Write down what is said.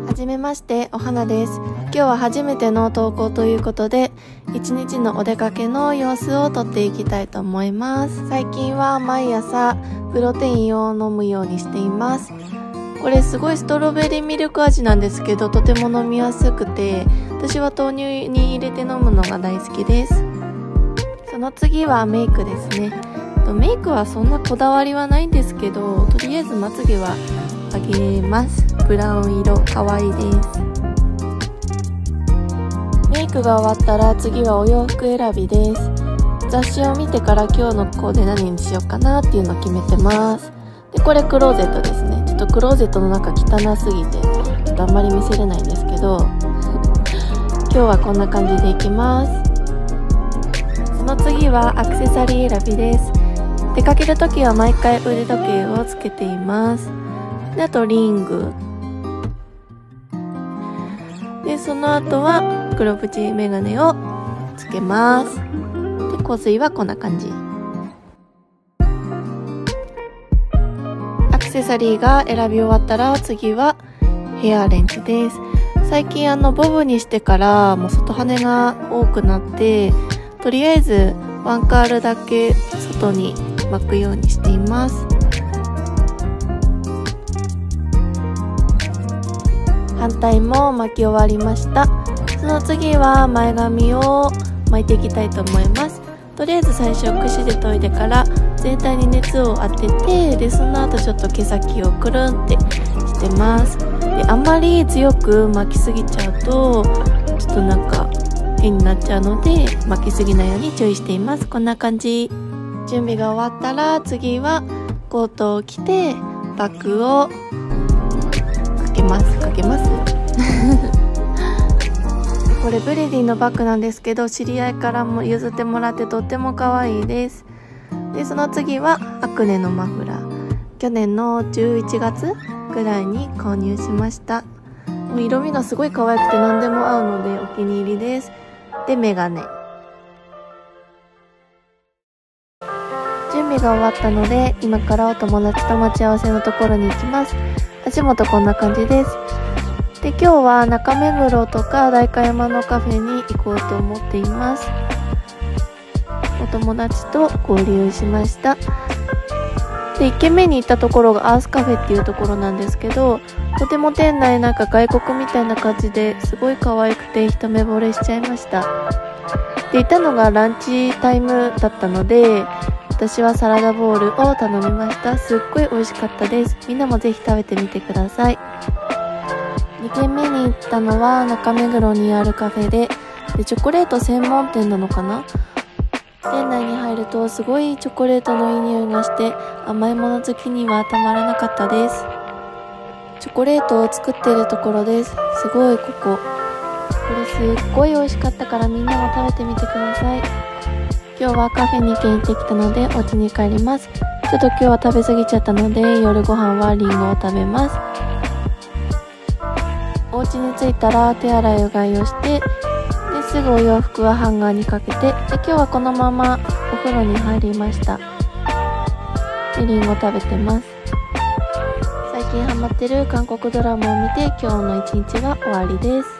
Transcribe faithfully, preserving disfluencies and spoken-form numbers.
はじめまして、お花です。今日は初めての投稿ということで、一日のお出かけの様子を撮っていきたいと思います。最近は毎朝プロテインを飲むようにしています。これすごいストロベリーミルク味なんですけど、とても飲みやすくて、私は豆乳に入れて飲むのが大好きです。その次はメイクですね。メイクはそんなこだわりはないんですけど、とりあえずまつげは上げます。ブラウン色かわいいです。メイクが終わったら次はお洋服選びです。雑誌を見てから今日のコーデ何にしようかなっていうのを決めてます。でこれクローゼットですね。ちょっとクローゼットの中汚すぎてちょっとあんまり見せれないんですけど今日はこんな感じでいきます。その次はアクセサリー選びです。出かけるときは毎回腕時計をつけています。であとリングで、その後は黒縁メガネをつけます。で香水はこんな感じ。アクセサリーが選び終わったら次はヘアアレンジです。最近あのボブにしてからもう外羽が多くなって、とりあえずワンカールだけ外に巻くようにしています。反対も巻き終わりました。その次は前髪を巻いていきたいと思います。とりあえず最初櫛で研いでから全体に熱を当てて、でその後ちょっと毛先をくるんってしてます。であんまり強く巻きすぎちゃうとちょっとなんか変になっちゃうので、巻きすぎないように注意しています。こんな感じ。準備が終わったら次はコートを着てバッグをかけますかけますこれブレディのバッグなんですけど、知り合いからも譲ってもらってとっても可愛いです。でその次はアクネのマフラー、去年のじゅういちがつぐらいに購入しました。もう色味がすごい可愛くて何でも合うのでお気に入りです。でメガネ。準備が終わったので今からお友達と待ち合わせのところに行きます。足元こんな感じです。で今日は中目黒とか代官山のカフェに行こうと思っています。お友達と合流しました。でいっけんめに行ったところがアースカフェっていうところなんですけど、とても店内なんか外国みたいな感じですごい可愛くて一目惚れしちゃいました。で行ったのがランチタイムだったので、私はサラダボウルを頼みました。すっごい美味しかったです。みんなもぜひ食べてみてください。にけんめに行ったのは中目黒にあるカフェで、でチョコレート専門店なのかな。店内に入るとすごいチョコレートのいい匂いがして、甘いもの好きにはたまらなかったです。チョコレートを作っているところです。すごいここ。これすっごい美味しかったからみんなも食べてみてください。今日はカフェにけん行ってきたのでお家に帰ります。ちょっと今日は食べ過ぎちゃったので夜ご飯はリンゴを食べます。お家に着いたら手洗いうがいをして、ですぐお洋服はハンガーにかけて、で今日はこのままお風呂に入りました。でリンゴ食べてます。最近ハマってる韓国ドラマを見て今日の一日は終わりです。